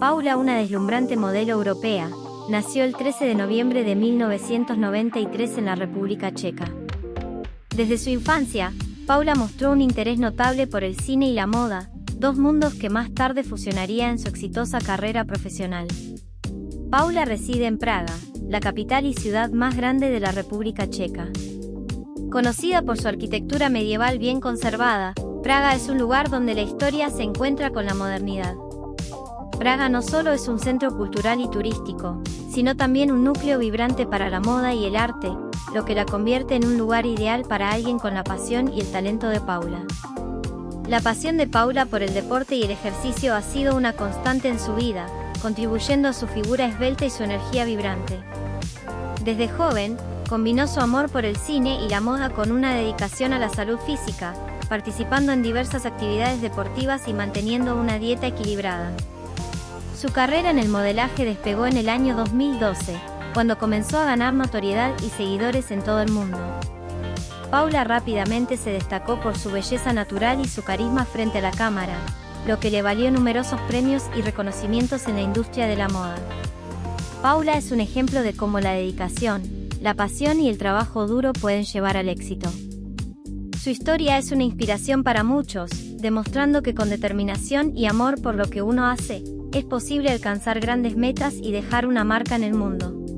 Paula, una deslumbrante modelo europea, nació el 13 de noviembre de 1993 en la República Checa. Desde su infancia, Paula mostró un interés notable por el cine y la moda, dos mundos que más tarde fusionaría en su exitosa carrera profesional. Paula reside en Praga, la capital y ciudad más grande de la República Checa. Conocida por su arquitectura medieval bien conservada, Praga es un lugar donde la historia se encuentra con la modernidad. Praga no solo es un centro cultural y turístico, sino también un núcleo vibrante para la moda y el arte, lo que la convierte en un lugar ideal para alguien con la pasión y el talento de Paula. La pasión de Paula por el deporte y el ejercicio ha sido una constante en su vida, contribuyendo a su figura esbelta y su energía vibrante. Desde joven, combinó su amor por el cine y la moda con una dedicación a la salud física, participando en diversas actividades deportivas y manteniendo una dieta equilibrada. Su carrera en el modelaje despegó en el año 2012, cuando comenzó a ganar notoriedad y seguidores en todo el mundo. Paula rápidamente se destacó por su belleza natural y su carisma frente a la cámara, lo que le valió numerosos premios y reconocimientos en la industria de la moda. Paula es un ejemplo de cómo la dedicación, la pasión y el trabajo duro pueden llevar al éxito. Su historia es una inspiración para muchos, demostrando que con determinación y amor por lo que uno hace, es posible alcanzar grandes metas y dejar una marca en el mundo.